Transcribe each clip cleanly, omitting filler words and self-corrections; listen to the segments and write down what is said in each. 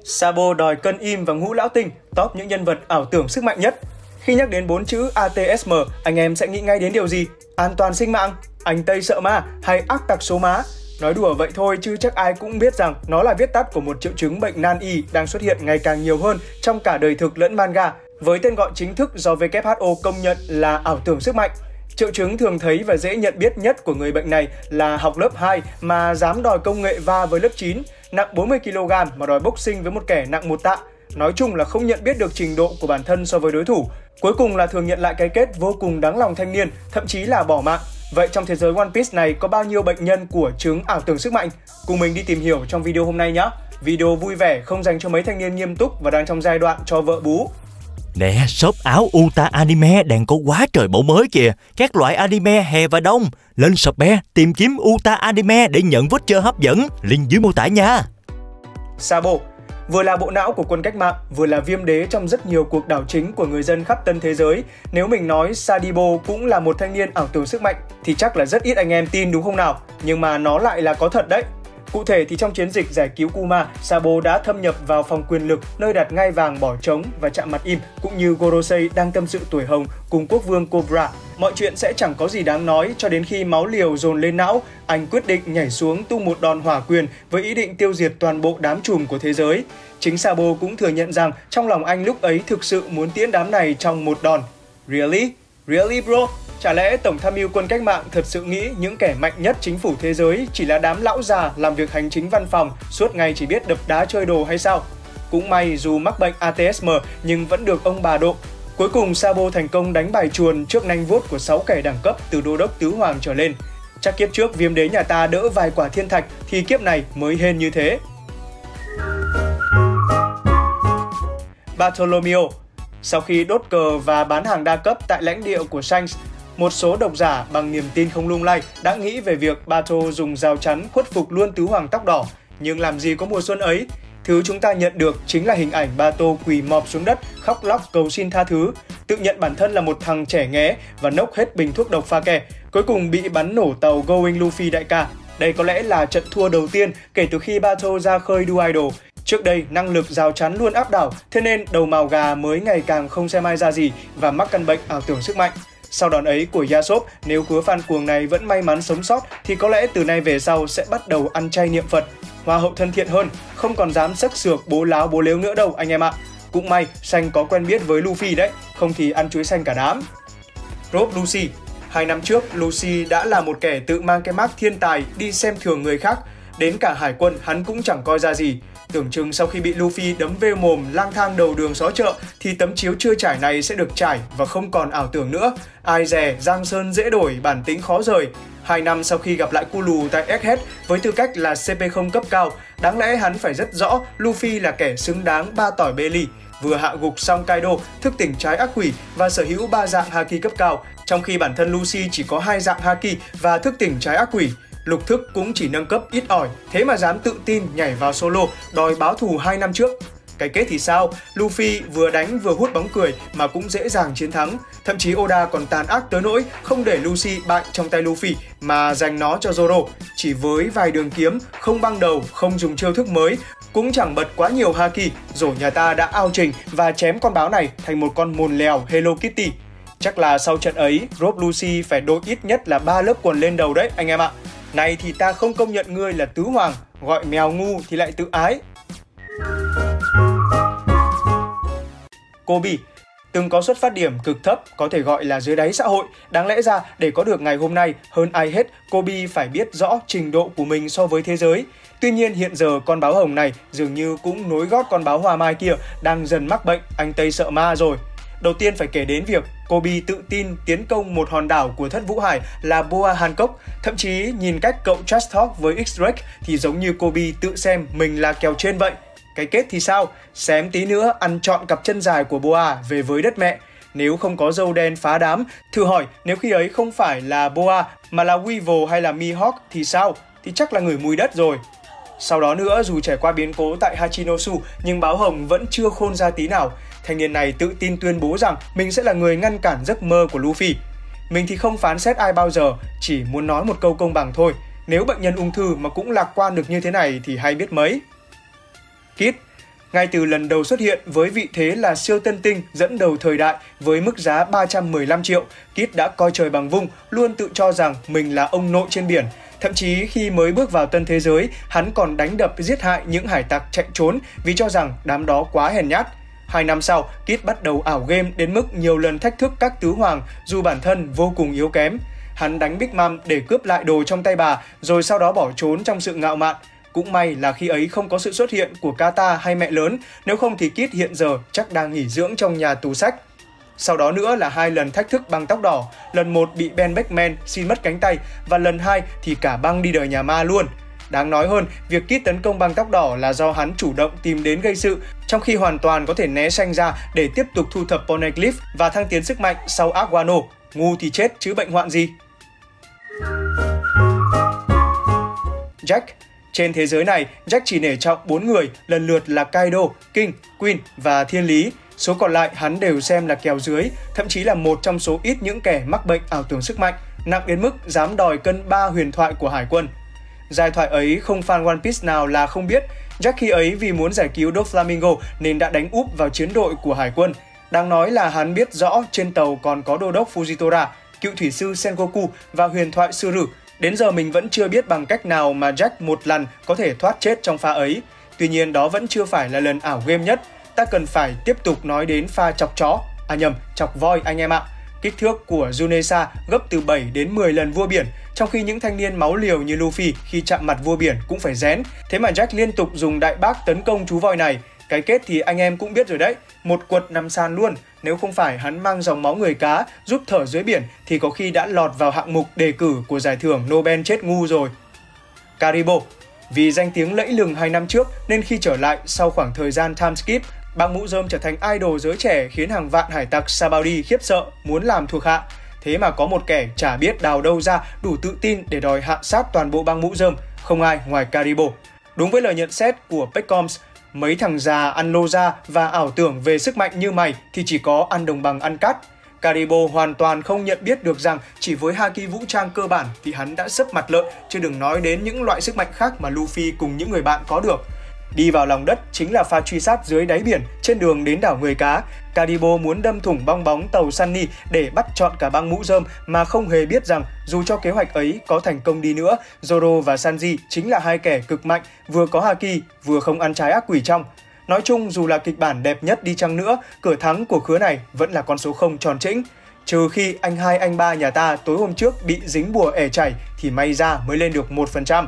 Sabo đòi cân im và ngũ lão tinh, top những nhân vật ảo tưởng sức mạnh nhất. Khi nhắc đến 4 chữ ATSM, anh em sẽ nghĩ ngay đến điều gì? An toàn sinh mạng, anh Tây sợ ma hay ác tặc số má? Nói đùa vậy thôi chứ chắc ai cũng biết rằng nó là viết tắt của một triệu chứng bệnh nan y đang xuất hiện ngày càng nhiều hơn trong cả đời thực lẫn manga, với tên gọi chính thức do WHO công nhận là ảo tưởng sức mạnh. Triệu chứng thường thấy và dễ nhận biết nhất của người bệnh này là học lớp 2 mà dám đòi công nghệ va với lớp 9, nặng 40kg mà đòi boxing với một kẻ nặng 1 tạ. Nói chung là không nhận biết được trình độ của bản thân so với đối thủ. Cuối cùng là thường nhận lại cái kết vô cùng đáng lòng thanh niên, thậm chí là bỏ mạng. Vậy trong thế giới One Piece này có bao nhiêu bệnh nhân của chứng ảo tưởng sức mạnh? Cùng mình đi tìm hiểu trong video hôm nay nhé! Video vui vẻ không dành cho mấy thanh niên nghiêm túc và đang trong giai đoạn cho vợ bú. Nè, shop áo Uta Anime đang có quá trời mẫu mới kìa. Các loại anime hè và đông. Lên Shopee tìm kiếm Uta Anime để nhận voucher hấp dẫn. Link dưới mô tả nha. Sabo vừa là bộ não của quân cách mạng, vừa là viêm đế trong rất nhiều cuộc đảo chính của người dân khắp tân thế giới. Nếu mình nói Sadibo cũng là một thanh niên ảo tưởng sức mạnh thì chắc là rất ít anh em tin đúng không nào? Nhưng mà nó lại là có thật đấy. Cụ thể thì trong chiến dịch giải cứu Kuma, Sabo đã thâm nhập vào phòng quyền lực nơi đặt ngai vàng bỏ trống và chạm mặt im, cũng như Gorosei đang tâm sự tuổi hồng cùng quốc vương Cobra. Mọi chuyện sẽ chẳng có gì đáng nói cho đến khi máu liều dồn lên não, anh quyết định nhảy xuống tung một đòn hỏa quyền với ý định tiêu diệt toàn bộ đám trùm của thế giới. Chính Sabo cũng thừa nhận rằng trong lòng anh lúc ấy thực sự muốn tiễn đám này trong một đòn. Really? Really bro? Chả lẽ Tổng tham mưu quân cách mạng thật sự nghĩ những kẻ mạnh nhất chính phủ thế giới chỉ là đám lão già làm việc hành chính văn phòng, suốt ngày chỉ biết đập đá chơi đồ hay sao? Cũng may dù mắc bệnh ATSM nhưng vẫn được ông bà độ. Cuối cùng Sabo thành công đánh bài chuồn trước nanh vuốt của 6 kẻ đẳng cấp từ đô đốc tứ hoàng trở lên. Chắc kiếp trước viêm đế nhà ta đỡ vài quả thiên thạch thì kiếp này mới hên như thế. Bartolomeo. Sau khi đốt cờ và bán hàng đa cấp tại lãnh địa của Shanks, một số độc giả bằng niềm tin không lung lay đã nghĩ về việc Bato dùng rào chắn khuất phục luôn tứ hoàng tóc đỏ. Nhưng làm gì có mùa xuân ấy? Thứ chúng ta nhận được chính là hình ảnh Bato quỳ mọp xuống đất, khóc lóc cầu xin tha thứ, tự nhận bản thân là một thằng trẻ nghé và nốc hết bình thuốc độc pha kè, cuối cùng bị bắn nổ tàu Going Luffy đại ca. Đây có lẽ là trận thua đầu tiên kể từ khi Bato ra khơi đu idol. Trước đây, năng lực rào chắn luôn áp đảo, thế nên đầu mào gà mới ngày càng không xem ai ra gì và mắc căn bệnh ảo tưởng sức mạnh. Sau đòn ấy của Yasop, nếu khứa fan cuồng này vẫn may mắn sống sót thì có lẽ từ nay về sau sẽ bắt đầu ăn chay niệm Phật. Hoa hậu thân thiện hơn, không còn dám xấc xược bố láo bố lếu nữa đâu anh em ạ. Cũng may Xanh có quen biết với Luffy đấy, không thì ăn chuối xanh cả đám. Rob Lucy. 2 năm trước, Lucy đã là một kẻ tự mang cái mác thiên tài đi xem thường người khác. Đến cả hải quân hắn cũng chẳng coi ra gì. Tưởng chừng sau khi bị Luffy đấm vêu mồm lang thang đầu đường xó chợ thì tấm chiếu chưa trải này sẽ được trải và không còn ảo tưởng nữa. Ai dè, giang sơn dễ đổi, bản tính khó rời. 2 năm sau khi gặp lại Kulu tại Egghead với tư cách là CP0 cấp cao, đáng lẽ hắn phải rất rõ Luffy là kẻ xứng đáng 3 tỏi Belly, vừa hạ gục xong Kaido, thức tỉnh trái ác quỷ và sở hữu 3 dạng Haki cấp cao, trong khi bản thân Lucy chỉ có 2 dạng Haki và thức tỉnh trái ác quỷ. Lục thức cũng chỉ nâng cấp ít ỏi, thế mà dám tự tin nhảy vào solo, đòi báo thù 2 năm trước. Cái kết thì sao? Luffy vừa đánh vừa hút bóng cười mà cũng dễ dàng chiến thắng. Thậm chí Oda còn tàn ác tới nỗi không để Lucy bại trong tay Luffy mà dành nó cho Zoro. Chỉ với vài đường kiếm, không băng đầu, không dùng chiêu thức mới, cũng chẳng bật quá nhiều Haki, rồi nhà ta đã ao trình và chém con báo này thành một con mồn lèo Hello Kitty. Chắc là sau trận ấy, Rob Lucy phải đội ít nhất là 3 lớp quần lên đầu đấy anh em ạ. Này thì ta không công nhận ngươi là tứ hoàng, gọi mèo ngu thì lại tự ái. Kobe từng có xuất phát điểm cực thấp, có thể gọi là dưới đáy xã hội. Đáng lẽ ra để có được ngày hôm nay, hơn ai hết, Kobe phải biết rõ trình độ của mình so với thế giới. Tuy nhiên hiện giờ con báo hồng này dường như cũng nối gót con báo hoa mai kia đang dần mắc bệnh anh Tây sợ ma rồi. Đầu tiên phải kể đến việc Kobe tự tin tiến công một hòn đảo của Thất Vũ Hải là Boa Hancock. Thậm chí nhìn cách cậu trash talk với X-Drake thì giống như Kobe tự xem mình là kèo trên vậy. Cái kết thì sao? Xém tí nữa ăn trọn cặp chân dài của Boa về với đất mẹ. Nếu không có râu đen phá đám, thử hỏi nếu khi ấy không phải là Boa mà là Weevil hay là Mihawk thì sao? Thì chắc là người mùi đất rồi. Sau đó nữa, dù trải qua biến cố tại Hachinosu nhưng báo hồng vẫn chưa khôn ra tí nào. Thanh niên này tự tin tuyên bố rằng mình sẽ là người ngăn cản giấc mơ của Luffy. Mình thì không phán xét ai bao giờ, chỉ muốn nói một câu công bằng thôi. Nếu bệnh nhân ung thư mà cũng lạc quan được như thế này thì hay biết mấy. Kid. Ngay từ lần đầu xuất hiện với vị thế là siêu tân tinh dẫn đầu thời đại với mức giá 315 triệu, Kit đã coi trời bằng vung, luôn tự cho rằng mình là ông nội trên biển. Thậm chí khi mới bước vào tân thế giới, hắn còn đánh đập giết hại những hải tặc chạy trốn vì cho rằng đám đó quá hèn nhát. 2 năm sau, Kit bắt đầu ảo game đến mức nhiều lần thách thức các tứ hoàng dù bản thân vô cùng yếu kém. Hắn đánh Big Mom để cướp lại đồ trong tay bà, rồi sau đó bỏ trốn trong sự ngạo mạn. Cũng may là khi ấy không có sự xuất hiện của Kata hay mẹ lớn, nếu không thì Kit hiện giờ chắc đang nghỉ dưỡng trong nhà tù sách. Sau đó nữa là 2 lần thách thức băng tóc đỏ, lần 1 bị Ben Beckman xin mất cánh tay và lần 2 thì cả băng đi đời nhà ma luôn. Đáng nói hơn, việc Kit tấn công băng tóc đỏ là do hắn chủ động tìm đến gây sự, trong khi hoàn toàn có thể né xanh ra để tiếp tục thu thập Poneglyph và thăng tiến sức mạnh sau ác Wano. Ngu thì chết chứ bệnh hoạn gì. Jack. Trên thế giới này, Jack chỉ nể trọng 4 người, lần lượt là Kaido, King, Queen và Thiên Lý. Số còn lại hắn đều xem là kèo dưới, thậm chí là một trong số ít những kẻ mắc bệnh ảo tưởng sức mạnh, nặng đến mức dám đòi cân 3 huyền thoại của hải quân. Giai thoại ấy không fan One Piece nào là không biết. Jack khi ấy vì muốn giải cứu Doflamingo nên đã đánh úp vào chiến đội của hải quân. Đáng nói là hắn biết rõ trên tàu còn có đô đốc Fujitora, cựu thủy sư Sengoku và huyền thoại Suru. Đến giờ mình vẫn chưa biết bằng cách nào mà Jack một lần có thể thoát chết trong pha ấy. Tuy nhiên đó vẫn chưa phải là lần ảo game nhất. Ta cần phải tiếp tục nói đến pha chọc chó, chọc voi anh em ạ. Kích thước của Junesa gấp từ 7 đến 10 lần vua biển, trong khi những thanh niên máu liều như Luffy khi chạm mặt vua biển cũng phải rén. Thế mà Jack liên tục dùng đại bác tấn công chú voi này. Cái kết thì anh em cũng biết rồi đấy, một quật nằm sàn luôn. Nếu không phải hắn mang dòng máu người cá giúp thở dưới biển thì có khi đã lọt vào hạng mục đề cử của giải thưởng Nobel chết ngu rồi. Karibo. Vì danh tiếng lẫy lừng 2 năm trước nên khi trở lại sau khoảng thời gian time skip, băng mũ rơm trở thành idol giới trẻ khiến hàng vạn hải tặc Sabaody khiếp sợ muốn làm thuộc hạ. Thế mà có một kẻ chả biết đào đâu ra đủ tự tin để đòi hạ sát toàn bộ băng mũ rơm, không ai ngoài Karibo. Đúng với lời nhận xét của Peccoms, mấy thằng già ăn lô ra và ảo tưởng về sức mạnh như mày thì chỉ có ăn đồng bằng ăn cát. Karibo hoàn toàn không nhận biết được rằng chỉ với haki vũ trang cơ bản thì hắn đã sấp mặt lợn, chứ đừng nói đến những loại sức mạnh khác mà Luffy cùng những người bạn có được. Đi vào lòng đất chính là pha truy sát dưới đáy biển trên đường đến đảo người cá. Karibo muốn đâm thủng bong bóng tàu Sunny để bắt trọn cả băng mũ rơm mà không hề biết rằng dù cho kế hoạch ấy có thành công đi nữa, Zoro và Sanji chính là hai kẻ cực mạnh, vừa có haki, vừa không ăn trái ác quỷ trong. Nói chung dù là kịch bản đẹp nhất đi chăng nữa, cửa thắng của khứa này vẫn là con số 0 tròn chỉnh. Trừ khi anh 2 anh 3 nhà ta tối hôm trước bị dính bùa ẻ chảy thì may ra mới lên được 1%.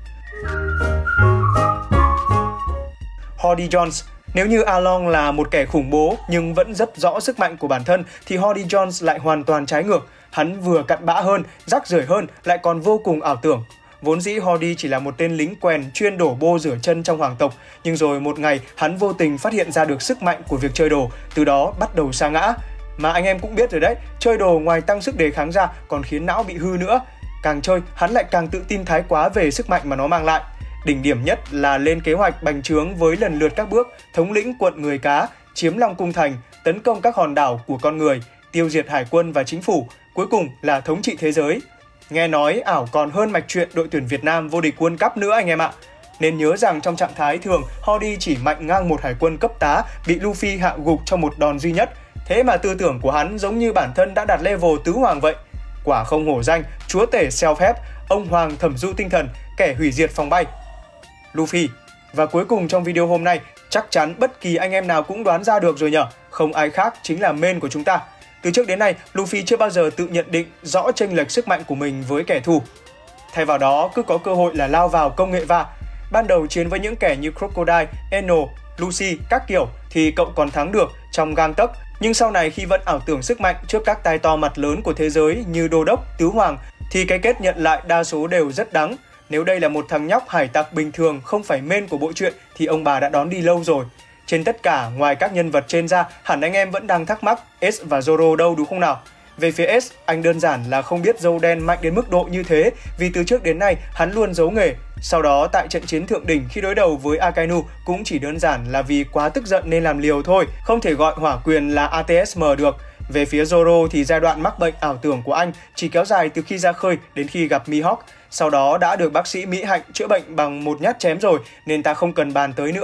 Hody Jones. Nếu như Along là một kẻ khủng bố nhưng vẫn rất rõ sức mạnh của bản thân thì Hody Jones lại hoàn toàn trái ngược. Hắn vừa cặn bã hơn, rác rưởi hơn, lại còn vô cùng ảo tưởng. Vốn dĩ Hody chỉ là một tên lính quèn chuyên đổ bô rửa chân trong hoàng tộc, nhưng rồi một ngày hắn vô tình phát hiện ra được sức mạnh của việc chơi đồ, từ đó bắt đầu sa ngã. Mà anh em cũng biết rồi đấy, chơi đồ ngoài tăng sức đề kháng ra còn khiến não bị hư nữa. Càng chơi, hắn lại càng tự tin thái quá về sức mạnh mà nó mang lại. Đỉnh điểm nhất là lên kế hoạch bành trướng với lần lượt các bước thống lĩnh quận người cá, chiếm Long Cung Thành, tấn công các hòn đảo của con người, tiêu diệt hải quân và chính phủ, cuối cùng là thống trị thế giới. Nghe nói ảo còn hơn mạch truyện đội tuyển Việt Nam vô địch World Cup nữa anh em ạ. Nên nhớ rằng trong trạng thái thường, Hody chỉ mạnh ngang một hải quân cấp tá bị Luffy hạ gục trong một đòn duy nhất. Thế mà tư tưởng của hắn giống như bản thân đã đạt level tứ hoàng vậy. Quả không hổ danh, chúa tể self-help, ông hoàng thẩm du tinh thần, kẻ hủy diệt phòng bay. Luffy. Và cuối cùng trong video hôm nay, chắc chắn bất kỳ anh em nào cũng đoán ra được rồi nhở, không ai khác chính là main của chúng ta. Từ trước đến nay, Luffy chưa bao giờ tự nhận định rõ chênh lệch sức mạnh của mình với kẻ thù. Thay vào đó, cứ có cơ hội là lao vào công nghệ va. Ban đầu chiến với những kẻ như Crocodile, Eno, Lucy, các kiểu thì cậu còn thắng được trong gang tấc. Nhưng sau này khi vẫn ảo tưởng sức mạnh trước các tai to mặt lớn của thế giới như Đô Đốc, Tứ Hoàng thì cái kết nhận lại đa số đều rất đắng. Nếu đây là một thằng nhóc hải tặc bình thường không phải main của bộ truyện thì ông bà đã đón đi lâu rồi. Trên tất cả, ngoài các nhân vật trên ra, hẳn anh em vẫn đang thắc mắc Ace và Zoro đâu đúng không nào? Về phía Ace, anh đơn giản là không biết dâu đen mạnh đến mức độ như thế vì từ trước đến nay hắn luôn giấu nghề. Sau đó tại trận chiến thượng đỉnh khi đối đầu với Akainu cũng chỉ đơn giản là vì quá tức giận nên làm liều thôi, không thể gọi hỏa quyền là ATSM được. Về phía Zoro thì giai đoạn mắc bệnh ảo tưởng của anh chỉ kéo dài từ khi ra khơi đến khi gặp Mihawk. Sau đó đã được bác sĩ Mỹ Hạnh chữa bệnh bằng một nhát chém rồi nên ta không cần bàn tới nữa.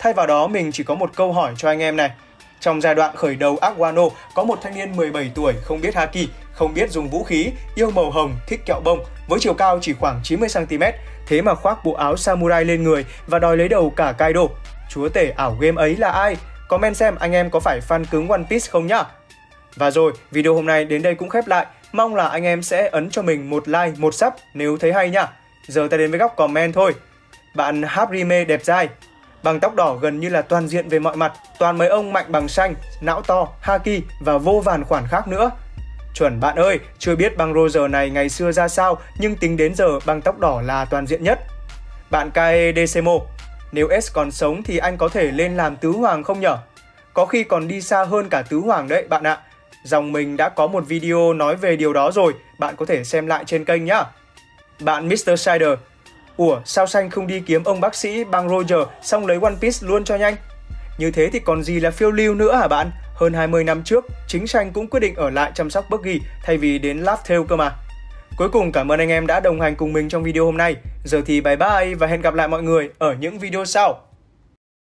Thay vào đó mình chỉ có một câu hỏi cho anh em này. Trong giai đoạn khởi đầu arc Wano, có một thanh niên 17 tuổi không biết haki, không biết dùng vũ khí, yêu màu hồng, thích kẹo bông, với chiều cao chỉ khoảng 90cm, thế mà khoác bộ áo samurai lên người và đòi lấy đầu cả Kaido. Chúa tể ảo game ấy là ai? Comment xem anh em có phải fan cứng One Piece không nhá. Và rồi, video hôm nay đến đây cũng khép lại. Mong là anh em sẽ ấn cho mình một like, một sub nếu thấy hay nhá. Giờ ta đến với góc comment thôi. Bạn Haprime đẹp dai, bằng tóc đỏ gần như là toàn diện về mọi mặt, toàn mấy ông mạnh bằng xanh, não to, haki và vô vàn khoản khác nữa. Chuẩn bạn ơi, chưa biết băng Roger này ngày xưa ra sao, nhưng tính đến giờ băng tóc đỏ là toàn diện nhất. Bạn Kae Decemo, nếu S còn sống thì anh có thể lên làm tứ hoàng không nhở? Có khi còn đi xa hơn cả tứ hoàng đấy bạn ạ. Dòng mình đã có một video nói về điều đó rồi, bạn có thể xem lại trên kênh nhá. Bạn Mr. Sider, ủa sao xanh không đi kiếm ông bác sĩ băng Roger xong lấy One Piece luôn cho nhanh? Như thế thì còn gì là phiêu lưu nữa hả bạn? Hơn 20 năm trước, chính xanh cũng quyết định ở lại chăm sóc Buggy thay vì đến Laugh Tale cơ mà. Cuối cùng cảm ơn anh em đã đồng hành cùng mình trong video hôm nay. Giờ thì bye bye và hẹn gặp lại mọi người ở những video sau.